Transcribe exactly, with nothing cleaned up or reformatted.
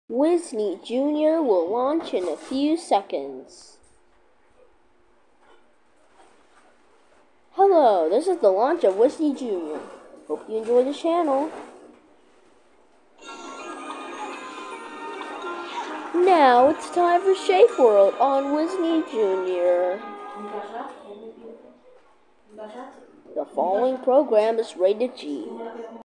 Wisney Junior will launch in a few seconds. Hello, this is the launch of Wisney Junior Hope you enjoy the channel. Now it's time for Shape World on Wisney Junior The following program is rated G.